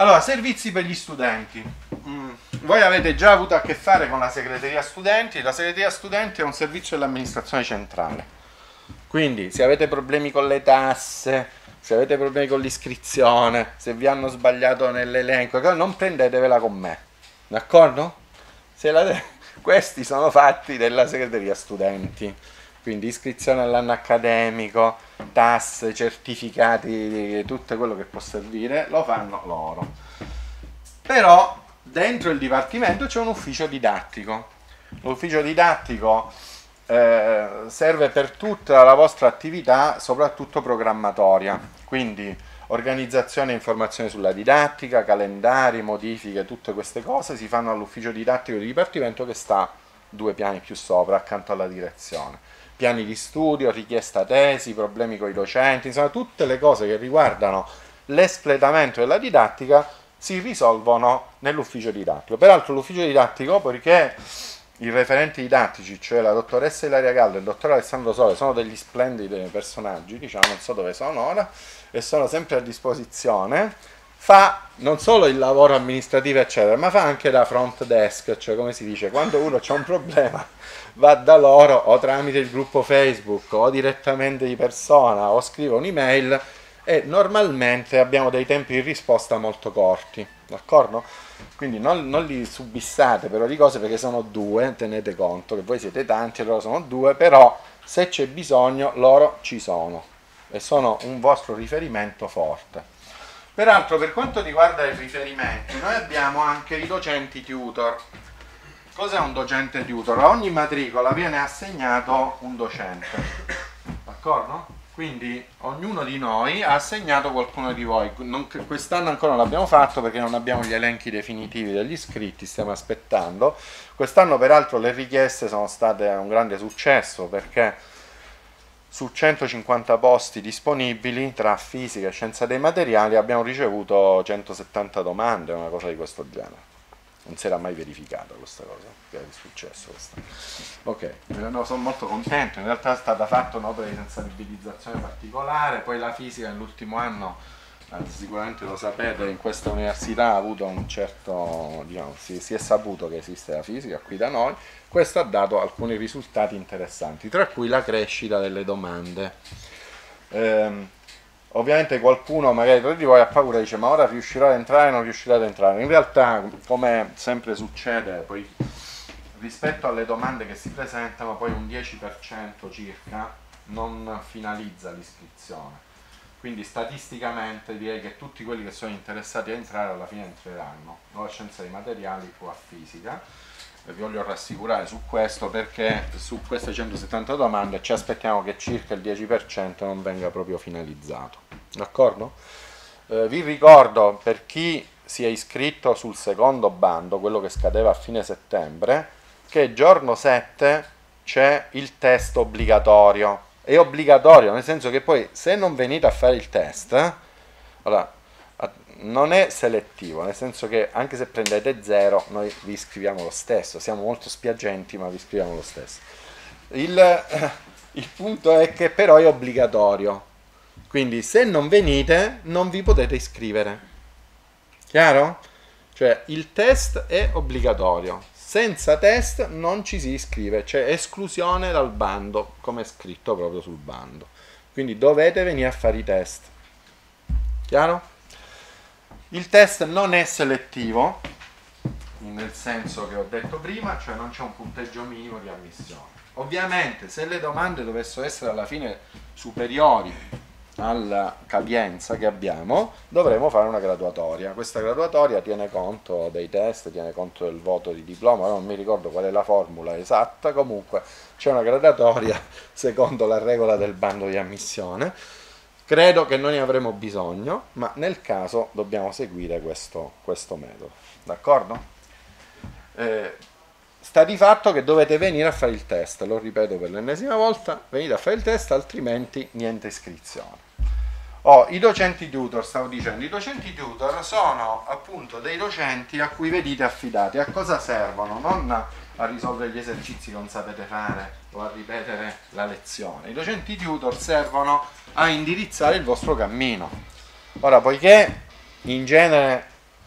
Allora, servizi per gli studenti. Voi avete già avuto a che fare con la segreteria studenti. La segreteria studenti è un servizio dell'amministrazione centrale. Quindi, se avete problemi con le tasse, se avete problemi con l'iscrizione, se vi hanno sbagliato nell'elenco, non prendetevela con me. D'accordo? Questi sono fatti della segreteria studenti. Quindi iscrizione all'anno accademico, tasse, certificati, tutto quello che può servire, lo fanno loro. Però dentro il dipartimento c'è un ufficio didattico. L'ufficio didattico serve per tutta la vostra attività, soprattutto programmatoria. Quindi organizzazione e informazione sulla didattica, calendari, modifiche, tutte queste cose si fanno all'ufficio didattico di dipartimento che sta 2 piani più sopra, accanto alla direzione. Piani di studio, richiesta tesi, problemi con i docenti, insomma tutte le cose che riguardano l'espletamento della didattica si risolvono nell'ufficio didattico. Peraltro l'ufficio didattico, poiché i referenti didattici, cioè la dottoressa Ilaria Gallo e il dottor Alessandro Sole, sono degli splendidi personaggi, diciamo, non so dove sono ora, e sono sempre a disposizione, fa non solo il lavoro amministrativo eccetera, ma fa anche da front desk, cioè come si dice, quando uno c'ha un problema va da loro o tramite il gruppo Facebook o direttamente di persona o scrive un'email e normalmente abbiamo dei tempi di risposta molto corti, d'accordo? Quindi non li subissate però di cose, perché sono 2, tenete conto che voi siete tanti e loro sono 2, però se c'è bisogno loro ci sono e sono un vostro riferimento forte. Peraltro, per quanto riguarda i riferimenti, noi abbiamo anche i docenti tutor. Cos'è un docente tutor? A ogni matricola viene assegnato un docente, d'accordo? Quindi ognuno di noi ha assegnato qualcuno di voi. Quest'anno ancora non l'abbiamo fatto perché non abbiamo gli elenchi definitivi degli iscritti, stiamo aspettando. Quest'anno peraltro le richieste sono state un grande successo, perché su 150 posti disponibili tra fisica e scienza dei materiali abbiamo ricevuto 170 domande, una cosa di questo genere. Non si era mai verificata questa cosa, che è successo quest'anno. Ok, no, sono molto contento. In realtà è stata fatta un'opera di sensibilizzazione particolare, poi la fisica nell'ultimo anno, sicuramente lo sapete, in questa università ha avuto un certo, diciamo, si è saputo che esiste la fisica qui da noi. Questo ha dato alcuni risultati interessanti, tra cui la crescita delle domande. Ovviamente qualcuno magari tra di voi ha paura e dice: ma ora riuscirò ad entrare o non riuscirò ad entrare? In realtà, come sempre succede, poi rispetto alle domande che si presentano, poi un 10% circa non finalizza l'iscrizione. Quindi statisticamente direi che tutti quelli che sono interessati a entrare alla fine entreranno, o a scienza dei materiali o a fisica. Vi voglio rassicurare su questo, perché su queste 170 domande ci aspettiamo che circa il 10% non venga proprio finalizzato, d'accordo? Vi ricordo, per chi si è iscritto sul secondo bando, quello che scadeva a fine settembre, che giorno 7 c'è il test obbligatorio. È obbligatorio nel senso che poi, se non venite a fare il test, allora, non è selettivo, nel senso che anche se prendete 0 noi vi iscriviamo lo stesso, siamo molto spiagenti ma vi iscriviamo lo stesso. Il punto è che però è obbligatorio, quindi se non venite non vi potete iscrivere, chiaro? Cioè il test è obbligatorio, senza test non ci si iscrive, c'è esclusione dal bando, come è scritto proprio sul bando, quindi dovete venire a fare i test, chiaro? Il test non è selettivo, nel senso che ho detto prima, cioè non c'è un punteggio minimo di ammissione. Ovviamente se le domande dovessero essere alla fine superiori alla capienza che abbiamo, dovremo fare una graduatoria. Questa graduatoria tiene conto dei test, tiene conto del voto di diploma, non mi ricordo qual è la formula esatta, comunque c'è una graduatoria secondo la regola del bando di ammissione. Credo che noi ne avremo bisogno, ma nel caso dobbiamo seguire questo metodo, d'accordo? Sta di fatto che dovete venire a fare il test, lo ripeto per l'ennesima volta, venite a fare il test, altrimenti niente iscrizione. I docenti tutor, stavo dicendo, i docenti tutor sono appunto dei docenti a cui vedete affidati. A cosa servono? Non a risolvere gli esercizi che non sapete fare o a ripetere la lezione. I docenti tutor servono a indirizzare il vostro cammino. Ora, poiché in genere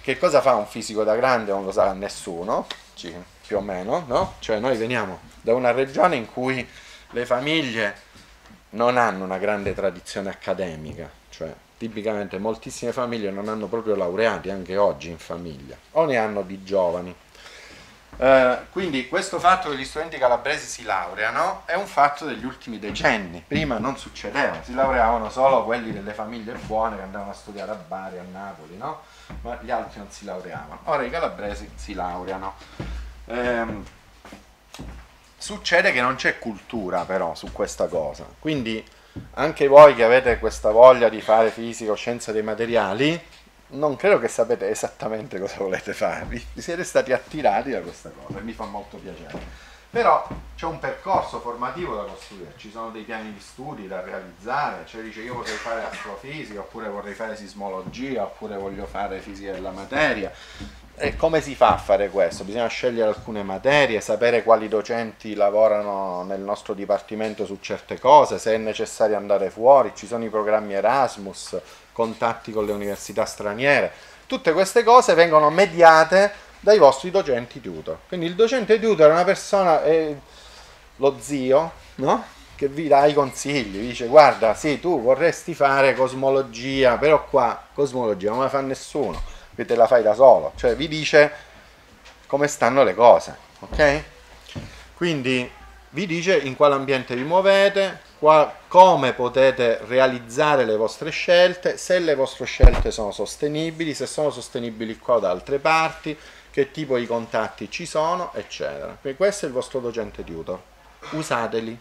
Che cosa fa un fisico da grande? Non lo sa nessuno, più o meno, no? Cioè noi veniamo da una regione in cui le famiglie non hanno una grande tradizione accademica, cioè tipicamente moltissime famiglie non hanno proprio laureati anche oggi in famiglia, o ne hanno di giovani. Quindi questo fatto che gli studenti calabresi si laureano è un fatto degli ultimi decenni. Prima non succedeva, si laureavano solo quelli delle famiglie buone che andavano a studiare a Bari, a Napoli, no? Ma gli altri non si laureavano. Ora i calabresi si laureano. Succede che non c'è cultura però su questa cosa, quindi anche voi che avete questa voglia di fare fisica o scienza dei materiali, non credo che sapete esattamente cosa volete fare, vi siete stati attirati da questa cosa e mi fa molto piacere. Però c'è un percorso formativo da costruire, ci sono dei piani di studi da realizzare, cioè dice io vorrei fare astrofisica, oppure vorrei fare sismologia, oppure voglio fare fisica della materia. E come si fa a fare questo? Bisogna scegliere alcune materie, sapere quali docenti lavorano nel nostro dipartimento su certe cose, se è necessario andare fuori, ci sono i programmi Erasmus, contatti con le università straniere. Tutte queste cose vengono mediate dai vostri docenti tutor. Quindi il docente tutor è una persona, è lo zio, no? Che vi dà i consigli, vi dice guarda, sì, tu vorresti fare cosmologia, però qua cosmologia non la fa nessuno, che te la fai da solo, cioè vi dice come stanno le cose, ok? Quindi vi dice in quale ambiente vi muovete, come potete realizzare le vostre scelte, se le vostre scelte sono sostenibili, se sono sostenibili qua o da altre parti, che tipo di contatti ci sono, eccetera. Quindi questo è il vostro docente tutor, usateli,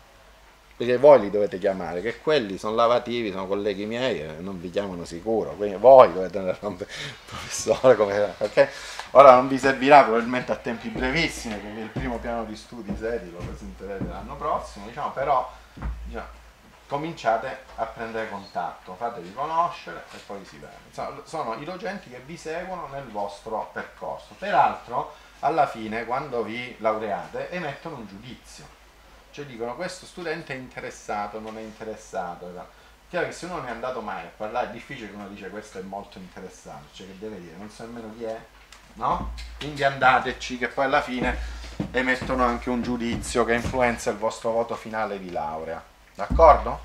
perché voi li dovete chiamare, che quelli sono lavativi, sono colleghi miei e non vi chiamano sicuro, quindi voi dovete andare a un professore, ok? Ora non vi servirà probabilmente a tempi brevissimi, perché il primo piano di studi seri lo presenterete l'anno prossimo, diciamo, però diciamo, cominciate a prendere contatto, fatevi conoscere e poi si vede. Sono i docenti che vi seguono nel vostro percorso. Peraltro, alla fine, quando vi laureate, emettono un giudizio. Cioè dicono questo studente è interessato, non è interessato. Chiaro che se uno non è andato mai a parlare è difficile che uno dice questo è molto interessato, cioè che deve dire, non so nemmeno chi è, no? Quindi andateci che poi alla fine emettono anche un giudizio che influenza il vostro voto finale di laurea, d'accordo?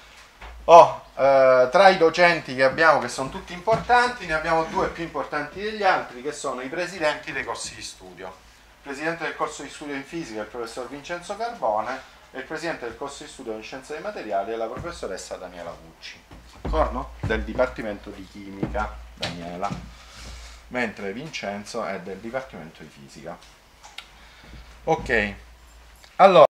Tra i docenti che abbiamo, che sono tutti importanti, ne abbiamo due più importanti degli altri, che sono i presidenti dei corsi di studio. Il presidente del corso di studio in fisica è il professor Vincenzo Carbone e il presidente del corso di studio in scienze dei materiali è la professoressa Daniela Gucci, d'accordo? Del dipartimento di chimica, Daniela, mentre Vincenzo è del dipartimento di fisica. Ok, allora